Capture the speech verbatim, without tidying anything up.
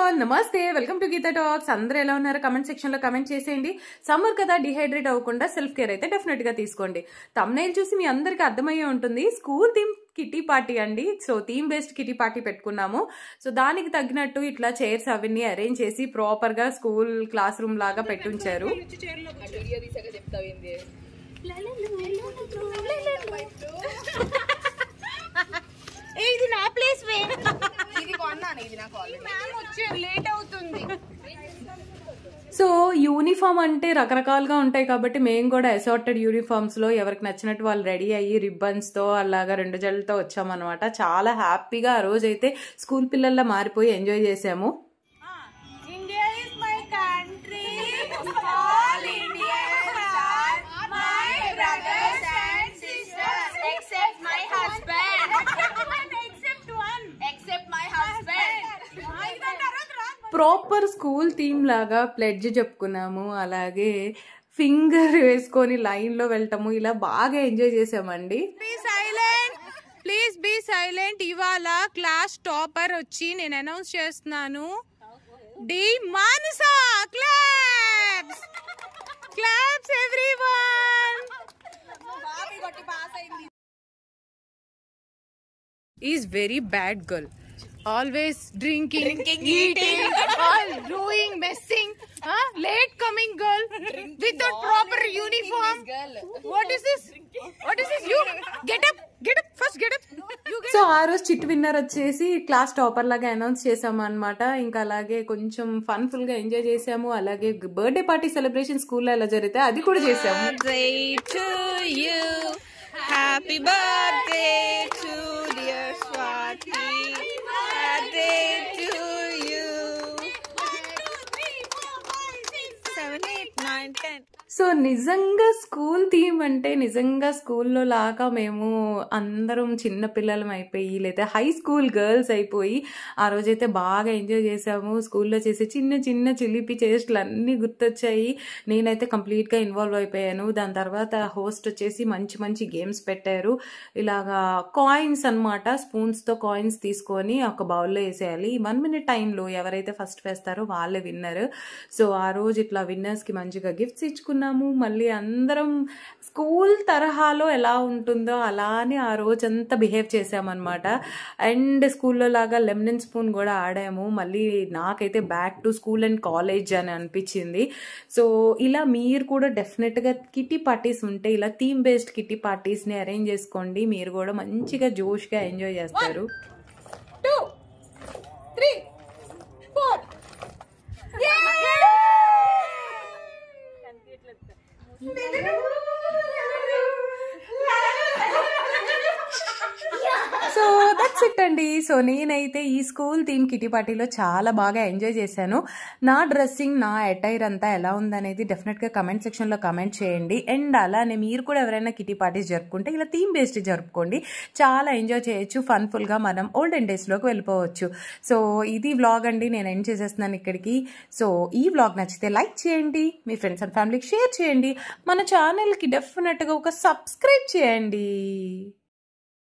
All నమస్తే welcome to Gita talks. అందరూ ఎలా ఉన్నారు కమెంట్ సెక్షన్ లో కమెంట్ చేసేయండి. సమ్మర్ కదా, డిహైడ్రేట్ అవ్వకుండా సెల్ఫ్ కేర్ అయితే డెఫినెట్ గా తీసుకోండి. థంబ్నెయిల్ చూసి మీ అందరికి అర్థమయ్యే ఉంటుంది, స్కూల్ థీమ్ కిటీ పార్టీ అండి. So theme based kitty party పెట్టుకున్నాము. సో దానికి తగ్గినట్టు ఇట్లా చైర్స్ అవన్నీ అరేంజ్ చేసి ప్రాపర్ గా స్కూల్ క్లాస్ రూమ్ లాగా పెట్టుంచారు. ఇది నా ప్లేస్ వే, ఇది కొన్నాను, ఇది నాకు ఆల్రెడీ మ్యామ్ వచ్చారు, లేట్ అవుతుంది. సో యూనిఫామ్ అంటే రకరకాలుగా ఉంటాయి కాబట్టి మేము కూడా అసార్టెడ్ యూనిఫామ్స్ లో ఎవరికి నచ్చినట్టు వాళ్ళు రెడీ అయ్యి రిబ్బన్స్ తో అలాగా రెండు జళ్ళతో వచ్చామన్నమాట. చాలా హ్యాపీగా ఆ రోజు అయితే స్కూల్ పిల్లల్లా మారిపోయి ఎంజాయ్ చేసాము. India is my country, all Indians are my brothers and sisters except my husband, except one, except my husband. Proper school theme లాగా ప్లెడ్జ్ చెప్పుకున్నాము. అలాగే ఫింగర్ వేసుకొని లైన్ లో వెళ్ళటము, ఇలా బాగా ఎంజాయ్ చేసామండి. Be silent, please be silent. ఇవాళ class topper వచ్చి నేను అనౌన్స్ చేస్తున్నాను, D Manasa. Claps claps everyone. Is very bad girl, always drinking, drinking eating, all doing, messing, huh? Late coming girl, drinking without proper uniform. What is this? What is this? You get up, get up, first get up. You get so ఆ రోజు chit winner వచ్చేసి class topper లాగా announce చేసాము అనమాట. ఇంకా అలాగే కొంచెం fun full గా ఎంజాయ్ చేసాము. అలాగే బర్త్డే పార్టీ సెలబ్రేషన్ స్కూల్లో ఎలా జరిగితే అది కూడా చేసాము. Happy birthday to dear Swathi, birthday to you. seven eight nine ten. So నిజంగా స్కూల్ థీమ్ అంటే నిజంగా స్కూల్లో లాగా మేము అందరం చిన్న పిల్లలం అయిపోయి లేదా హై స్కూల్ గర్ల్స్ అయిపోయి ఆ రోజైతే బాగా ఎంజాయ్ చేసాము. స్కూల్లో చేసే చిన్న చిన్న చిలిపి చేష్టలు అన్నీ గుర్తొచ్చాయి. నేనైతే కంప్లీట్గా ఇన్వాల్వ్ అయిపోయాను. దాని తర్వాత హోస్ట్ వచ్చేసి మంచి మంచి గేమ్స్ పెట్టారు. ఇలాగా కాయిన్స్ అనమాట, స్పూన్స్తో కాయిన్స్ తీసుకొని ఒక బౌల్లో వేసేయాలి. వన్ మినిట్ టైంలో ఎవరైతే ఫస్ట్ వేస్తారో వాళ్ళే విన్నర్. సో ఆ రోజు ఇట్లా విన్నర్స్కి మంచిగా గిఫ్ట్స్ ఇచ్చుకున్నాము. మళ్ళీ అందరం స్కూల్ తరహాలో ఎలా ఉంటుందో అలానే ఆ రోజంతా బిహేవ్ చేసామన్నమాట. అండ్ స్కూల్లో లాగా లెమన్ స్పూన్ కూడా ఆడాము. మళ్ళీ నాకైతే back to school and college అని అనిపించింది. సో ఇలా మీరు కూడా డెఫినెట్గా కిటీ పార్టీస్ ఉంటే ఇలా థీమ్ బేస్డ్ కిటీ పార్టీస్ని అరేంజ్ చేసుకోండి. మీరు కూడా మంచిగా జోష్గా ఎంజాయ్ చేస్తారు. Two, three, four. So that's it అండి. సో నేనైతే ఈ స్కూల్ థీమ్ కిటీ పార్టీలో చాలా బాగా ఎంజాయ్ చేశాను. నా డ్రెస్సింగ్, నా అటైర్ అంతా ఎలా ఉందనేది డెఫినెట్గా కమెంట్ సెక్షన్లో కమెంట్ చేయండి. అండ్ అలానే మీరు కూడా ఎవరైనా కిటీ పార్టీస్ జరుపుకుంటే ఇలా థీమ్ బేస్డ్ జరుపుకోండి. చాలా ఎంజాయ్ చేయొచ్చు, ఫన్ఫుల్గా మనం ఓల్డెన్ డేస్లోకి వెళ్ళిపోవచ్చు. సో ఇది వ్లాగ్ అండి, నేను ఎండ్ చేసేస్తున్నాను ఇక్కడికి. సో ఈ వ్లాగ్ నచ్చితే లైక్ చేయండి, మీ ఫ్రెండ్స్ అండ్ ఫ్యామిలీకి షేర్ చేయండి, మన ఛానల్కి డెఫినెట్గా ఒక సబ్స్క్రైబ్ చేయండి.